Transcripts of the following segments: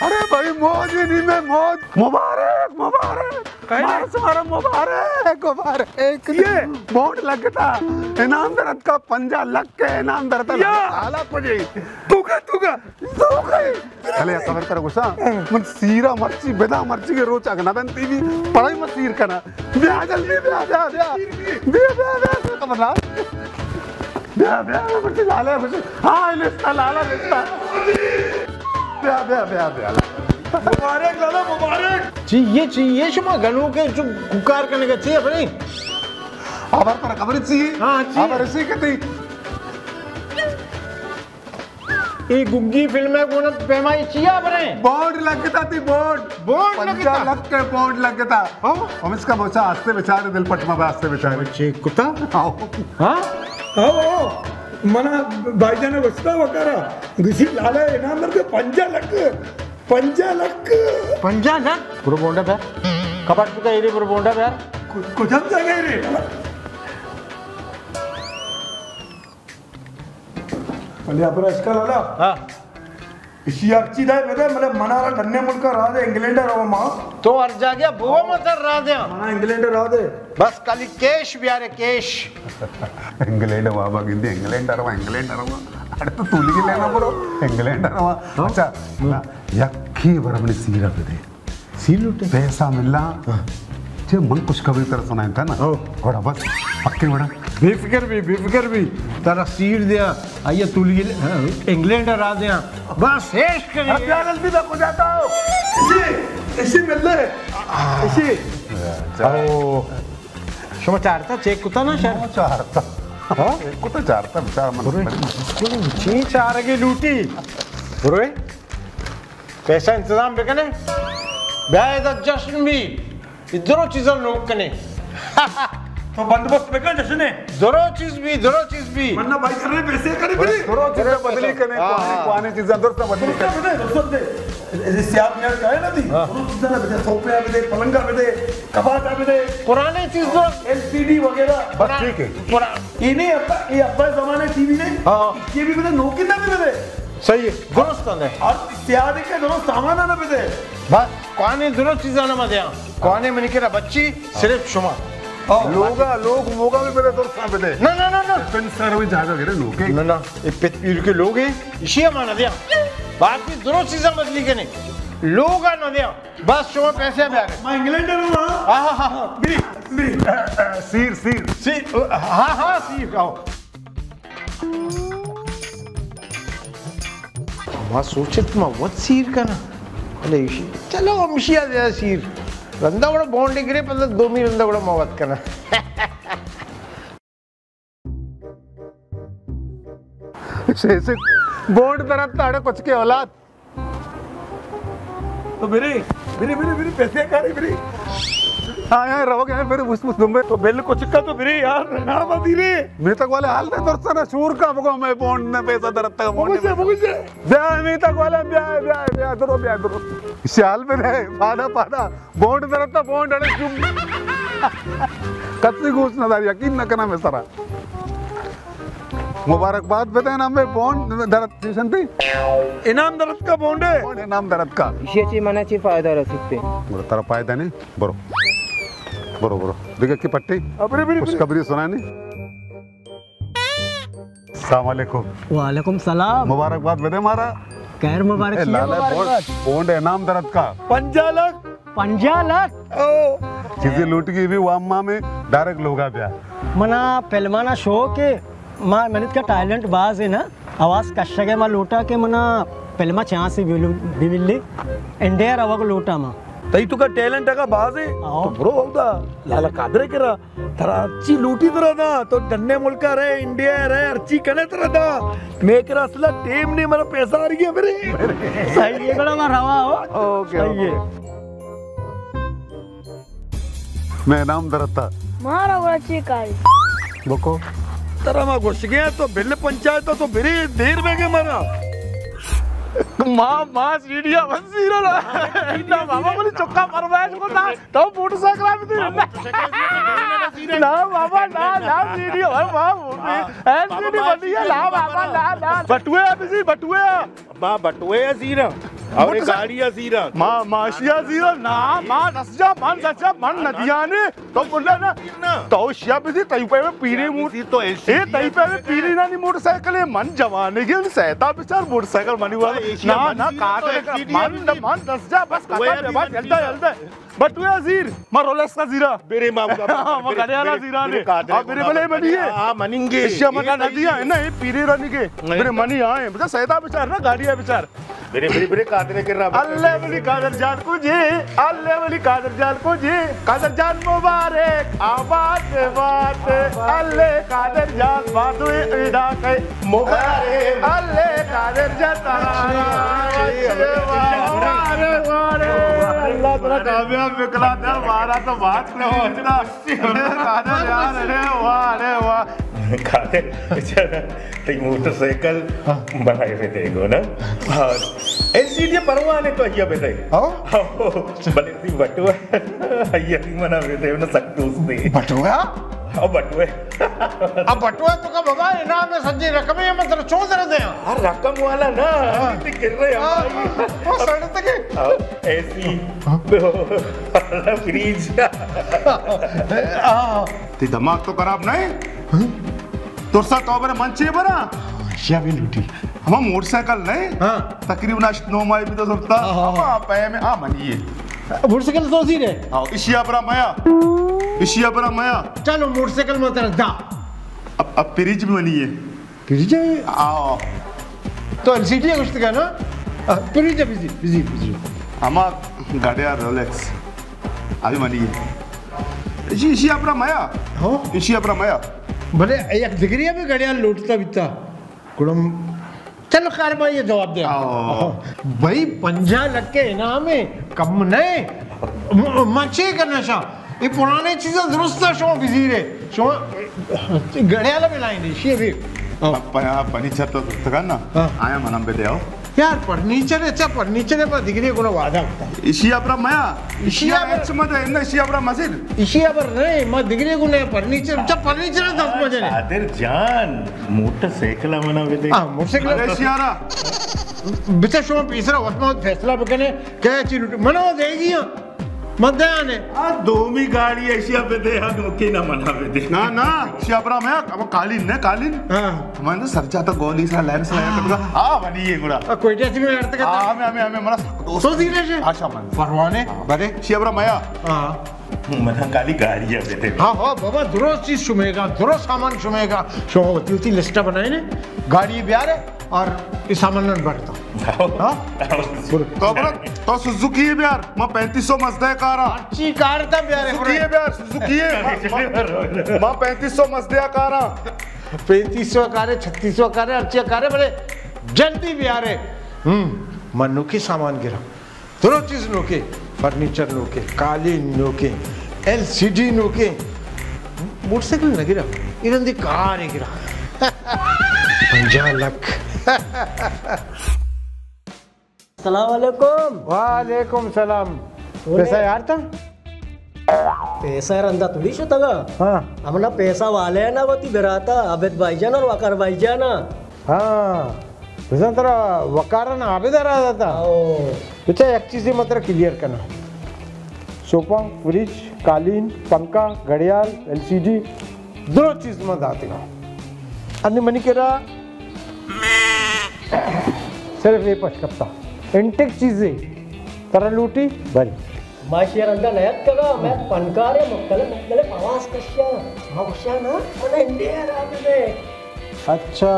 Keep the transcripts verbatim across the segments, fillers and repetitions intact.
अरे भाई मौज ही नहीं में मौज। मुबारक मुबारक सारा मुबारक मुबारक। ये बॉन्ड लगता इनाम दरद का पंजा लग के इनाम दरद आला पजे तू का तू का तू का चले खबर कर गुस्सा मन सीरा मर्ची बेदा मर्ची के रोचा करना तन टीवी पढ़ाई मत सीर करना ब्याह जल्दी ब्याह ब्याह ब्याह ब्याह ब्याह ब्याह खबर ना ब्याह ब्याह मर्ची लाला कुछ हां लिस्ता लाला लिस्ता ब्याह ब्याह ब्याह ब्याह मुबारक लाला मुबारक। चाहिए चाहिए शुमा गनों के जो कुकार करने का चाहिए अपनी आवर पर खबर चाहिए हाँ चाहिए आवर इसी कहती ये गुग्गी फिल्म है कौन पैमाई चाहिए अपने बॉन्ड लगता थी बॉन्ड बॉन्ड लगता लग के बॉन्ड लगता हाँ हम इसका मोचा आस्ते बेचारे दिल पटमा आस्ते बेचारे बच्चे कुत्ता हाँ हाँ हाँ मना भाईजान वस्ता वकारा किसी लाला इनाम के पंजा लग पंजा लग पंजा लग पूरा बोंडा पे कपाट पे का एरिया पूरा बोंडा पे कुछ हम जगह रे अरे अपन इसका लाला हाँ इसी अच्छी दाय बेटा मतलब मनारा धन्य मुल्क रहा दे इंग्लैंड रहा माँ तो अर्जा गया बुआ मत रहा दे मना इंग्लैंड रहा दे बस खाली केश बियारे केश इंग्लैंड बाबा गिंदी इंग्लैंड रहा इंग्लैंड रहा अरे तो तूली के लेना ब्रो इंग्लैंड रहा अच्छा यक्की बराबर सीरा पे दे सील उठे पैसा मिला जे मन कुछ कभी तरह सुनाया था ना बड़ा बस पक्के बड़ा बेफिक्र भी बेफिक्र भी तारा सीर दिया आइए तुली इंग्लैंड रहा दिया बस शेष करिए अब यार जल्दी तक हो जाता हो इसी इसी मिल ले इसी ओ शुमा चारता चेक कुत्ता ना शायद चारता हाँ एक कुत्ता चारता बेचारा मन ची चार की लूटी बुरे पैसा इंतजाम पे कने ब्याह दा जश्न भी इधरों चीज़ों लोग कने तो बंदोबस्त पे का जश्न है दोनों चीज भी दोनों चीज भी मन्ना भाई कर रहे पैसे करे बड़ी दोनों चीजें बदली करने पाने चीजें अंदर से बदली कर बने दोस्तों दे ऐसे सियाब ने कहा ना थी दोनों चीजें ना बेटे सोफे पे दे पलंगा पे दे कबाट पे दे पुराने चीज तो एलसीडी वगैरह बस ठीक है पुरा ये नहीं अब्बा ये अब्बा जमाने टीवी ने हाँ ये भी बेटे नोकिन ना भी बेटे सही है दुरुस्त है और सियाब के दोनों सामान ना बेटे बस कौन दोनों चीजें ना मत यहाँ कौन है मैंने कहा बच्ची सिर्फ शुमा लोगा लोग मोगा भी मेरे दोस्त ना बेटे ना ना ना ना पिन सर भी जागा गिरे लोगे ना ना ये पित पीर के लोग हैं इसी माना दिया बाकी दोनों चीजें बदली के नहीं लोग ना दिया बस शुमा पैसे भी आ गए मैं इंग्लैंड में हूँ हाँ हाँ हाँ बिरी बिरी सीर सीर सी हाँ हाँ सी आओ मैं सोचे तुम वत सीर का ना अरे इसी चलो मिशिया दे सीर रंदा बड़ा बॉन्ड गिरे पर दो मी रंदा बड़ा मौत करना ऐसे बॉन्ड तरफ ताड़े कुछ के औलाद तो बिरी बिरी बिरी बिरी पैसे का रही बिरी हाँ यार रहोगे यार फिर उस उस दुम्बे तो बिल को चिक्का तो बिरी यार ना मत रे मैं तक वाले हाल में दर्शन है शूर का बगो मैं बॉन्ड ने पैसा दरत तक बॉन्ड मुझे मुझे ब्याह मैं तक वाले ब्याह ब्याह ब्याह दरो ब्याह दरो शाल में रहे पादा पादा बॉन्ड दरत तक बॉन्ड अड़े चुम कच्ची घूस नजर यकीन न करना मैं सारा मुबारकबाद बताए ना मैं बॉन्ड दरत स्टेशन थी इनाम दरद का बॉन्ड है बॉन्ड इनाम दरत का इसी चीज मना चीज फायदा रह सकते बरो तेरा फायदा नहीं बरो बरो बरो देखा की पट्टी अबरे बिरी कुछ खबरी सुना नहीं अस्सलाम वालेकुम वालेकुम सलाम मुबारकबाद बेटे हमारा खैर मुबारक लाला बॉन्ड इनाम दरद का पंजा लाख पंजा लाख चीजें लूट गई भी वामा में डायरेक्ट लोगा ब्याह मना फिल्माना शो के मां मैंने का टैलेंट बाज है ना आवाज कशगे मा लोटा के मना फिल्मा छा से बिविल्ली इंडिया रवा को लोटा मा तई तो का टैलेंट का बाज है तो ब्रो होता लाला कादरे करा तरा अच्छी लूटी तरह ना तो डन्ने मुल्क रहे इंडिया रहे अर्ची कने तरह था मैं करा असला टीम ने मेरा पैसा आ रही है मेरे सही है बड़ा मा रवा हो ओके सही है मैं नाम दरता मारा बड़ा चिकाई बको तरह मा घुस गया तो बिल पंचायत तो बिरी देर में के मरा मां मां सीढ़िया बंसी रो ना बाबा बोली चक्का फरमाइश को ना तो मोटरसाइकिल भी थी ना बाबा ना ना सीढ़ी और मां ऐसी नहीं बनी है ला बाबा ला ला बटुए अभी सी बटुए बा बटुए सीर और ये गाड़िया सीरा माँ माशिया जीरो ना माँ रस्जा मान रस्जा मान नदिया ने तो बोला ना तो शिया पे थी तई पे में पीरे मूड तो ए तई पे में पीरे ना नहीं मोटरसाइकिल है मन जवाने के सहता बेचार मोटरसाइकिल मनी वाला ना ना काट मान मान रस्जा बस काटा बस जल्दा जल्दा बट तू अजीर माँ रोलेक्स का जीरा मेरे मामू का माँ गड़े वाला जीरा ने आप मेरे भले मनी है हाँ मनिंगे शिया मना नदिया है ना ये पीरे रानी के मेरे मनी आए बेचार सहता बेचार ना गाड़िया बेचार मेरे मेरे मेरे कादरे कर रहा अल्लाह वली कादर जान को जी अल्लाह वली कादर जान को जी कादर जान मुबारक आबाद बात अल्लाह कादर जान बात इदा के मुबारक अल्लाह कादर जान अल्लाह तेरा कामयाब निकला दर मारा तो बात न होता कादर जान अरे वाह अरे वाह कादर बेचारा तो मोटरसाइकिल बनाए हुए देखो ना और एलसीडी परवाह ने तो ये बेटे हां भले सी बटुआ ये भी मना बेटे ना सकते उसने बटुआ अब बटुए अब बटुआ तो का बाबा इनाम में सज्जी रकम है मतलब चो दे दे यार रकम वाला ना इतने गिर रहे हैं वो सड़ तक एसी फ्रिज ते दिमाग तो खराब नहीं तुरसा तो बरे मन चाहिए बरा शिया भी लूटी हम मोटरसाइकिल नहीं हां तकरीबन नौ माइल भी तो सकता हां पे में आ मनिए मोटरसाइकिल तो सी रे आओ इशिया बरा माया इशिया बरा माया चलो मोटरसाइकिल में तेरा दा अब अब फ्रिज भी बनिए फ्रिज आओ तो एलसीडी है कुछ का ना फ्रिज बिजी बिजी बिजी हमा गाड़िया रोलेक्स अभी मनिए इशी इशिया बरा माया हो इशिया बरा माया भले एक डिग्री में गड़िया लूटता बिता कुड़म चलो कार भाई ये जवाब दे भाई पंजा लग के इनाम है कम नहीं मचे का नशा ये पुराने चीजें दुरुस्त शो बिजी रे शो गड़ियाला में लाइन है भी पया फर्नीचर तो तक ना आया मनम पे दे आओ यार फर्नीचर अच्छा फर्नीचर पर डिग्री को वादा होता है इशिया बरा माया इशिया एच मत है ना इशिया बरा मस्जिद इशिया पर नहीं मैं डिग्री को नहीं फर्नीचर अच्छा फर्नीचर दस बजे ने कादर जान मोटरसाइकिल मना बेटे हां मोटरसाइकिल अरे शियारा बिचा शो पीसरा वतमा फैसला बकने क्या चीज मनो देगी मत आने आ दो मी गाड़ी एशिया पे दे हम ओके ना मना पे दे ना ना शिया बरा माया अब कालीन ने कालीन हां हमारे सरजा तो गोली सा लेंस लगा करगा हां बनिए गुड़ा कोई टेस्ट में अर्थ का हां हमें हमें हमें मरा सो सीरियस है आशा मन परवाने बड़े शिया बरा माया हां मना काली गाड़ी है बेटे हाँ हाँ बाबा दुरुस्त चीज सुमेगा दुरुस्त सामान सुमेगा शो होती होती लिस्ट बनाए ने गाड़ी भी आ रहे और इस सामान में बढ़ता हाँ तो बरा तो सुजुकी है यार मैं पैंतीस सौ मजदे कार आ अच्छी कार था प्यारे सुजुकी है यार सुजुकी है मैं पैंतीस सौ मजदे कार आ पैंतीस सौ कारे छत्तीस सौ कारे अच्छी कारे बड़े जल्दी भी आ रहे हम्म मनु के सामान गिरा दुरुस्त चीज नोके फर्नीचर नोके कालीन नोके एलसीडी नोके मोटरसाइकिल न गिरा इरंदी कार गिरा पंजा लख सलाम वालेकुम वालेकुम सलाम पैसा यार था पैसा रंदा थोड़ी शो तगा हाँ हमना पैसा वाले ना वो ती बेराता अबेद भाईजान और वकार भाईजान हाँ पैसा तेरा वकारा ना आबेदार आ जाता अच्छा एक चीज ही मतलब क्लियर करना सोफा फ्रिज कालीन पंखा घड़ियाल एलसीडी दो चीज में दाते का अन्य मनी केरा सिर्फ ये पचकप्ता इंटेक चीजें तरह लूटी बरी माशी रंदा नयत तगा मैं पनकारे मुक्तले मुक्तले आवाज कशा मगशा ना मन इंडिया राबे अच्छा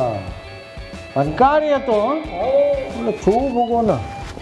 पनकार तो मतलब छू भोगो ना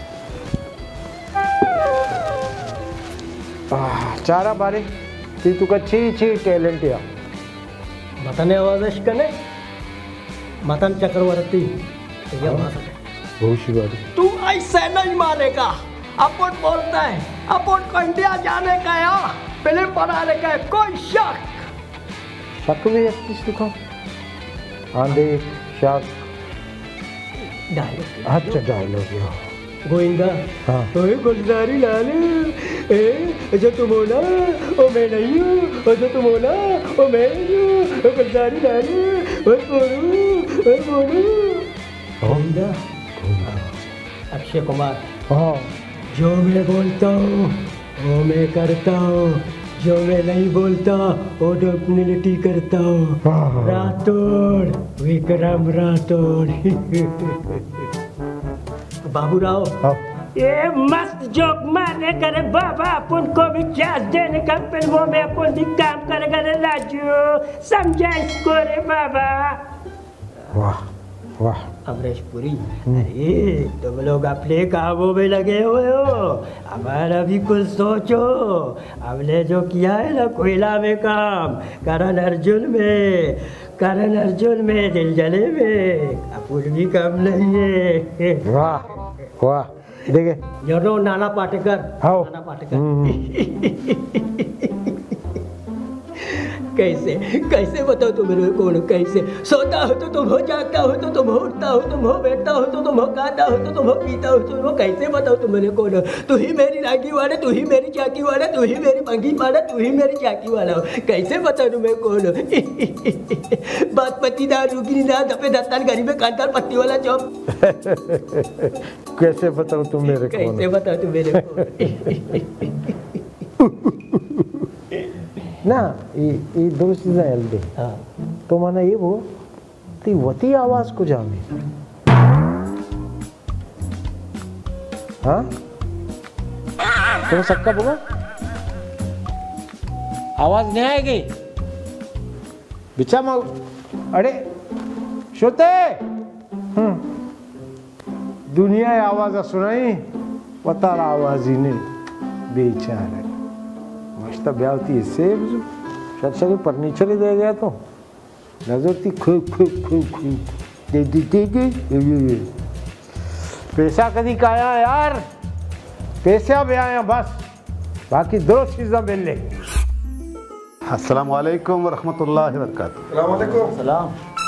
चारा बारे ती तुका छी छी टैलेंट या मतने आवाज कने मतन चक्रवर्ती ये आवाज है बहुत बारी तू ऐसे नहीं मानेगा अपन बोलता है अपन को इंडिया जाने का है फिल्म बनाने का है कोई शक शक भी एक चीज दिखा आंधे शक डायलॉग अच्छा डायलॉग या गोविंदा हाँ ओए गुलजारी लाल ए जो तुम हो ना ओ मैं नहीं हूँ ओ जो तुम हो ना ओ मैं हूँ ओ गुलजारी लाल ओ मोनू ओ मोनू गोविंदा अक्षय कुमार। हाँ जो मैं बोलता हूँ वो मैं करता हूँ, जो मैं नहीं बोलता वो डोपनिलिटी करता हूँ। राठौड़, विक्रम राठौड़। बाबूराव, ये मस्त जोक मारने करे बाबा, अपन को भी चांस देने का फिल्मों में अपन भी काम करेगा रे लाजू, समझा इसको रे बाबा। वाह वाह अमरीश पुरी, अरे तुम लोग अपने कामों में लगे हुए हो, हमारा भी कुछ सोचो। हमने जो किया है ना कोयला में काम, करण अर्जुन में, करण अर्जुन में, दिल जले में, अपन भी कम नहीं है। वाह वाह देखे जरो नाना पाटेकर, हाँ नाना पाटेकर। कैसे कैसे बताओ तुम मेरे कौन, कैसे सोता हो तो तुम हो, जागता हो तो तुम हो, उठता हो तुम हो, बैठता हो तो तुम हो, खाता हो तो तुम हो, पीता हो तो तुम हो। कैसे बताओ तुम मेरे कौन हो? तू ही मेरी राखी वाला, तू ही मेरी चाकी वाला, तू ही मेरी पंगी वाला, तू ही मेरी चाकी वाला हो। कैसे बताओ तुम मैं कौन हो? बात पति दार रुकी ना दफे दस्तान गरीब में कांटार पत्ती वाला चौप। कैसे बताओ तुम मेरे कौन? कैसे बताओ तुम मेरे कौन? ना ये ये दो चीजें हल्दी। हाँ तो मैंने ये वो ती वती आवाज को जामी। हाँ तुम सक्का बोला आवाज नहीं आएगी बिचा मग। अरे श्रोते हम्म दुनिया आवाज सुनाई वतार आवाज ही नहीं बेचारा मस्त ब्यावती इससे शायद शायद फर्नीचर ही दे गया तो नजरती खू खू खू खू दे दे दे दे पैसा कदी का आया यार, पैसा भी आया बस, बाकी दो चीज़ें मिल ले। अस्सलाम वालेकुम रहमतुल्लाहि व बरकातहू। सलाम।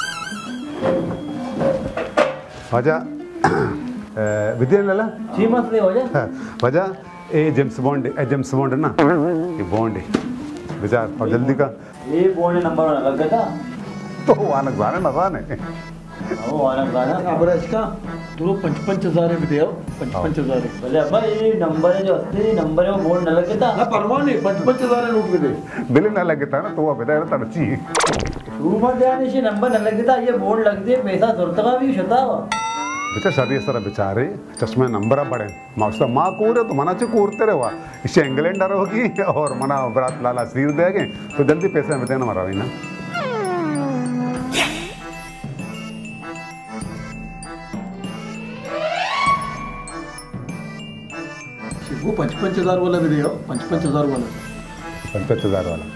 वजह विद्या लाला जी मसले हो जाए। वजह a James Bond, a James Bond है ना, ये बॉन्ड है विचार और जल्दी का ये बॉन्ड नंबर लग गया था तो वानक जाने नजाने वो वाला गाना अब इसका दो पंच पंच हजार है विद्या, पंच पंच हजार है। बोले अब्बा ये नंबर है जो असली नंबर है वो बॉन्ड न लग गया था ना परवाह नहीं, पंच पंच हजार है नोट विद्या। बिल ना लगे था ना तो वो बेटा तड़ची शुरू में ध्यान से नंबर न लग गया था, ये बॉन्ड लग दे पैसा सुरत का भी शता हुआ बेटा शरीर सर बेचारे चश्मे नंबर बड़े मास्टर माँ कूरे तो मना चे कूरते रहे इसे इंग्लैंड होगी और मना बरात लाला शरीर देंगे तो जल्दी पैसे में देना मरा ना। वो पंच पंच हजार वाला विद्या, पंच पंच हजार वाला, पंचपच हजार वाला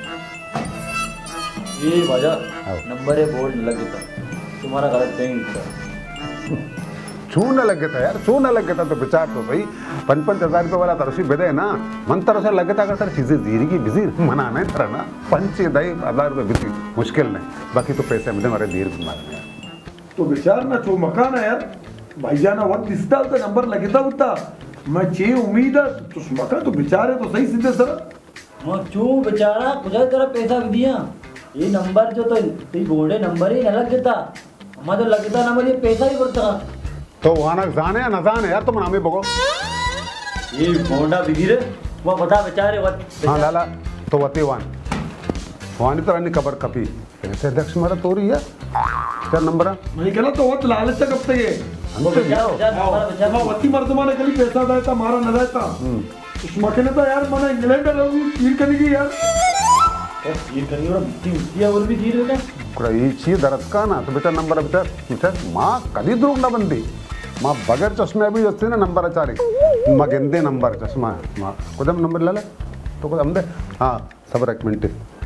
ये बाजार नंबर है बॉन्ड न लग गया था, तुम्हारा गलत नहीं था। छू न लगे था यार, छू न लगे था तो बेचार तो सही पंच पंच हजार रुपये वाला तरसी बेदे ना मन तरह से लगे था अगर सर चीजें जीरी की बिजी मना नहीं तरह ना पंच दही हजार रुपये बिजी मुश्किल नहीं, बाकी तो पैसे में हमारे धीर मारने यार तो विचार ना जो मकान है यार भाईजाना वक्त दिसता होता नंबर लगता होता मैं चे उम्मीद है तो मकान तो बेचारे तो सही सीधे सर मैं चू बेचारा कुछ तेरा पैसा भी दिया ये नंबर जो तो ये बॉन्ड नंबर ही न लग गया था, हमारा तो लगता नंबर ये पैसा ही पड़ता तो वहां जाने या न जाने यार तुम नामे बगो ये बॉन्डा बिगी रे वो बता बेचारे वत हाँ लाला तो वती वान वानी तरह नहीं खबर कपी ऐसे अध्यक्ष मारा तोरी है क्या नंबर है मैं कहना तो वक्त लालच से कब तक है वो बेचारा नंबर बेचारा मैं वती मर्दमाने कभी पैसा देता मारा न देता उस मकने तो यार मैंने इंग्लैंड रहोगी तीर करने की यार ये करी और मिट्टी मिट्टी और भी धीरे का कुड़ा ये चीज दरद का ना तो बेटा नंबर बेटा बेटा माँ कभी द्रोग ना बंदी माँ बगैर चश्मे अभी जो ना नंबर अचारी माँ गेंदे नंबर चश्मा माँ कुदम नंबर ले ले तो कुछ हम दे हाँ सब एक मिनट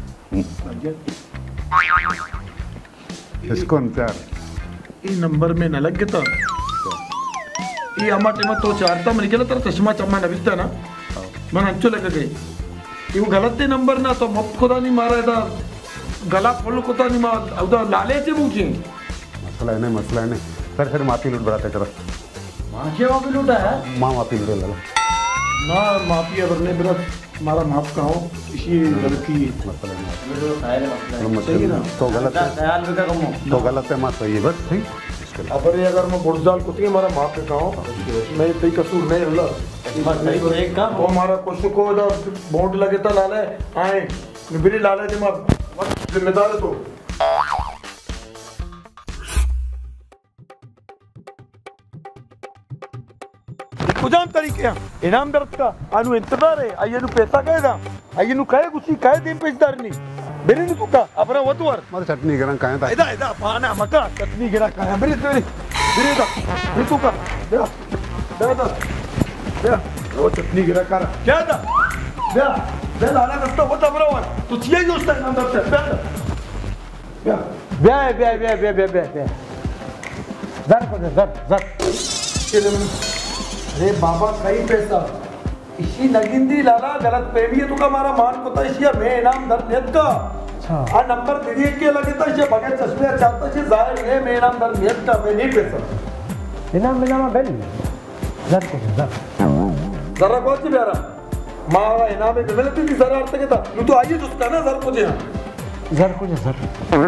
इसको चार ये नंबर में न लग गया ये हमारे में तो चारता मैंने कहला तेरा चश्मा चम्मा न बिकता ना मन अच्छो लग गई ये वो गलत थे नंबर ना तो मत खुदा नहीं मारा था गला फुल खुदा नहीं मारा उदा लाले से पूछे मसला है नहीं मसला है नहीं सर फिर माफी लूट बढ़ाते करो मांझे वहाँ पे लूटा है माँ माफी लूट लो ना माफी अगर नहीं मेरा मारा माफ का हो इसी गलती मसला नहीं मेरे को खाए ले मसला मत तो गलत है ख्याल भी का कमो तो गलत है माँ सही है बस सही मुश्किल अब ये अगर मैं बुढ़जाल कुछ नहीं हमारा माफ करता हूँ मैं तई कसूर नहीं अल्लाह एक काम वो हमारा कुछ को दा बोंड लगे था लाले आए मेरी लाले दिमाग जिम्मेदार है तो कुजान तरीके इनाम दर्द का आनु इंतजार है आइए नु पैसा कहे दा आइए नु कहे कुछ कहे दिन पेशदार नहीं बेरे नु तुका अपना वतुवर मारे चटनी गरम काहे ता इदा इदा पाना मका चटनी गिरा का बेरे बेरे बेरे दा बेरे तुका दे दे दा दे वो चटनी गिरा कर क्या दा दे दे लाना कस्तो होता बरोबर तू छिए जो उसका नाम दर्द है दे बे बे बे बे बे बे बे जर को जर जर अरे बाबा कई पैसा इसी नगिंदी लाला गलत पेवी है तुका मारा मान को तो इसी मैं इनाम दर नियत का अच्छा आ नंबर दिए के लगे तो इसे बगैर चश्मे चाहता से जाहिर है मैं इनाम दर नियत का मैं नहीं पैसा इनाम इनाम बेल जर को जर जरा कौन सी प्यारा मारा इनाम में मिलती थी जरा अर्थ के था तू तो आइए उसका ना जर मुझे जर को जर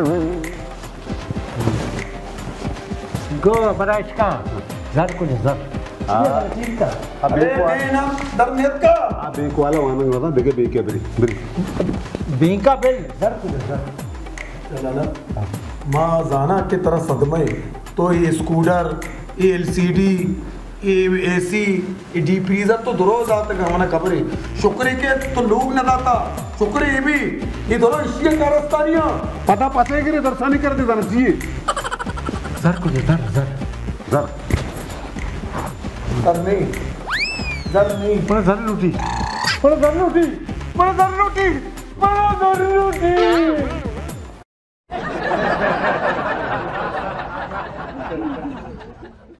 गो बराश का जर को जर अरे मैं इनाम दर नियत का आ बैंक वाला वानंग रहा बेगे बेके बरी बरी बेंका बेल जर को जर लाला माँ जाना के तरह सदमे तो ये स्कूटर ये एलसीडी ये एसी ये डीप फ्रीजर तो दरोज आते का हमारा खबर है शुक्र के तो लोग न दाता शुक्र ये भी ये दोनों इसी कारस्तानियां पता पते के दर्शनी कर देता ना जी जर को जर जर जर जर नहीं जर नहीं पर जर लूटी पर जर लूटी पर जर लूटी पर जर लूटी